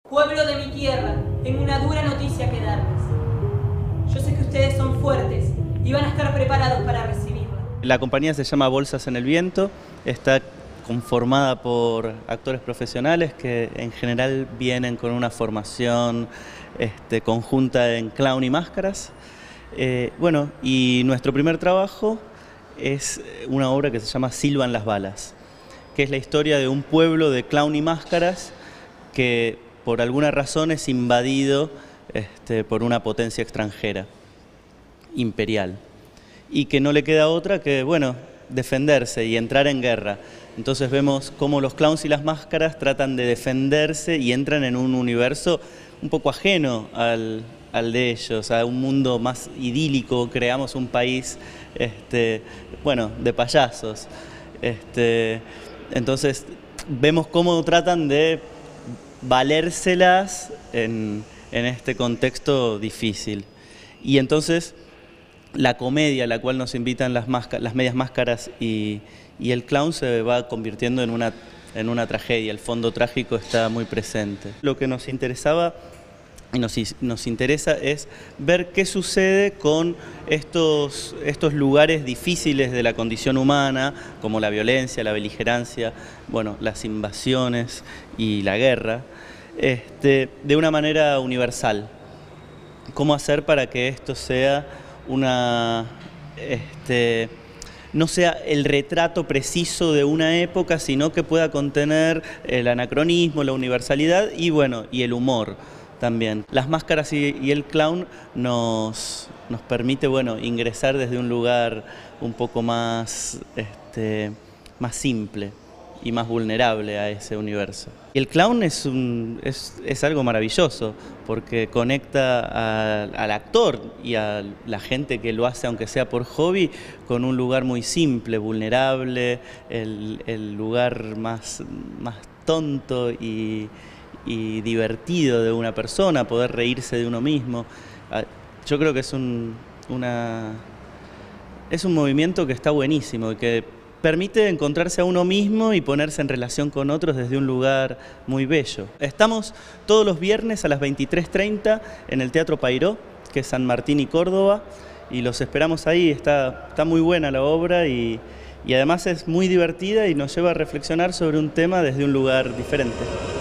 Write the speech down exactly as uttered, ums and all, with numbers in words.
Pueblo de mi tierra, tengo una dura noticia que darles. Yo sé que ustedes son fuertes y van a estar preparados para recibirla. La compañía se llama Bolsas en el Viento, está conformada por actores profesionales que en general vienen con una formación este, conjunta en clown y máscaras. Eh, bueno, y nuestro primer trabajo es una obra que se llama Silban las balas, que es la historia de un pueblo de clown y máscaras que por alguna razón es invadido este, por una potencia extranjera, imperial, y que no le queda otra que, bueno, defenderse y entrar en guerra. Entonces vemos cómo los clowns y las máscaras tratan de defenderse y entran en un universo un poco ajeno al, al de ellos, a un mundo más idílico. Creamos un país, este, bueno, de payasos. Este, entonces vemos cómo tratan de valérselas en, en este contexto difícil. Y entonces la comedia a la cual nos invitan las, las medias máscaras y, y el clown se va convirtiendo en una, en una tragedia. El fondo trágico está muy presente. Lo que nos interesaba y nos, nos interesa es ver qué sucede con estos, estos lugares difíciles de la condición humana, como la violencia, la beligerancia, bueno, las invasiones y la guerra, este, de una manera universal. ¿Cómo hacer para que esto sea una, este, no sea el retrato preciso de una época, sino que pueda contener el anacronismo, la universalidad y, bueno, y el humor también? Las máscaras y, y el clown nos, nos permite, bueno, ingresar desde un lugar un poco más, este, más simple y más vulnerable a ese universo. Y el clown es, un, es, es algo maravilloso porque conecta a, al actor y a la gente que lo hace, aunque sea por hobby, con un lugar muy simple, vulnerable, el, el lugar más, más tonto y, y divertido de una persona, poder reírse de uno mismo. Yo creo que es un, una, es un movimiento que está buenísimo y que permite encontrarse a uno mismo y ponerse en relación con otros desde un lugar muy bello. Estamos todos los viernes a las veintitrés treinta en el Teatro Payró, que es San Martín y Córdoba, y los esperamos ahí. Está, está muy buena la obra y, y además es muy divertida y nos lleva a reflexionar sobre un tema desde un lugar diferente.